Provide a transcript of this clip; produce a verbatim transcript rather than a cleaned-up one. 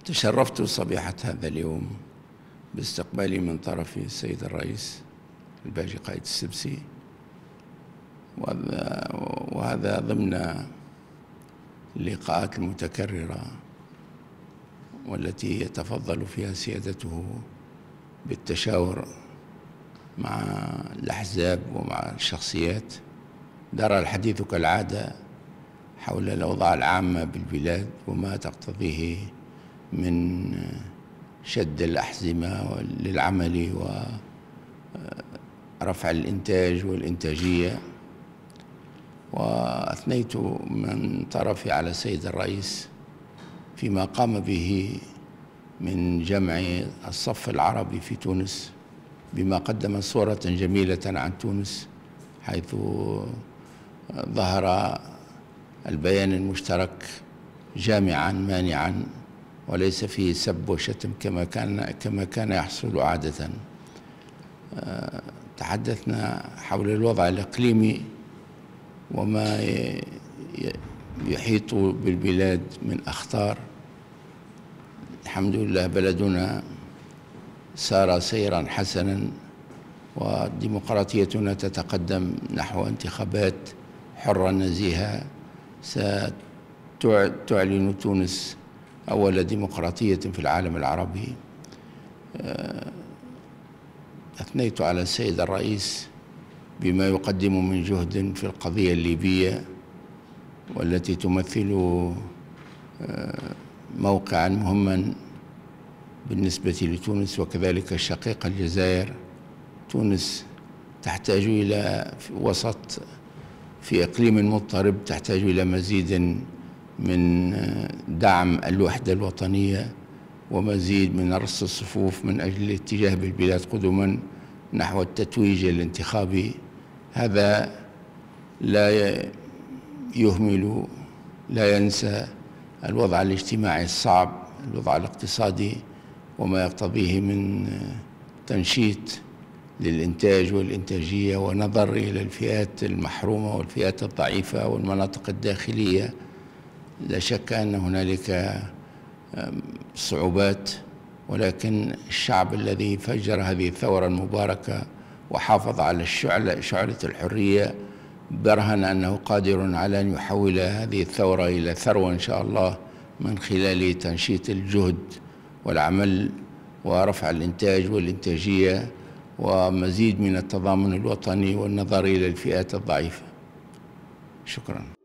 تشرفت صبيحة هذا اليوم باستقبالي من طرف السيد الرئيس الباجي قائد السبسي، وهذا ضمن اللقاءات المتكررة والتي يتفضل فيها سيادته بالتشاور مع الأحزاب ومع الشخصيات. دار الحديث كالعادة حول الأوضاع العامة بالبلاد وما تقتضيه من شد الأحزمة للعمل ورفع الإنتاج والإنتاجية. وأثنيت من طرفي على السيد الرئيس فيما قام به من جمع الصف العربي في تونس، بما قدم صورة جميلة عن تونس، حيث ظهر البيان المشترك جامعا مانعا وليس فيه سب وشتم كما كان كما كان يحصل عادة. تحدثنا حول الوضع الإقليمي وما يحيط بالبلاد من أخطار. الحمد لله بلدنا سار سيرا حسنا وديمقراطيتنا تتقدم نحو انتخابات حرة نزيهة ستعلن تونس أول ديمقراطية في العالم العربي. أثنيت على السيد الرئيس بما يقدم من جهد في القضية الليبية، والتي تمثل موقعا مهما بالنسبة لتونس وكذلك الشقيقة الجزائر. تونس تحتاج إلى وسط في إقليم مضطرب، تحتاج إلى مزيد من دعم الوحدة الوطنية ومزيد من رص الصفوف من أجل الاتجاه بالبلاد قدما نحو التتويج الانتخابي. هذا لا يهمل لا ينسى الوضع الاجتماعي الصعب، الوضع الاقتصادي وما يقتضيه من تنشيط للإنتاج والإنتاجية ونظر إلى الفئات المحرومة والفئات الضعيفة والمناطق الداخلية. لا شك أن هنالك صعوبات، ولكن الشعب الذي فجر هذه الثورة المباركة وحافظ على الشعلة شعلة الحرية برهن أنه قادر على أن يحول هذه الثورة إلى ثروة إن شاء الله من خلال تنشيط الجهد والعمل ورفع الإنتاج والإنتاجية ومزيد من التضامن الوطني والنظر إلى الفئات الضعيفة. شكرا.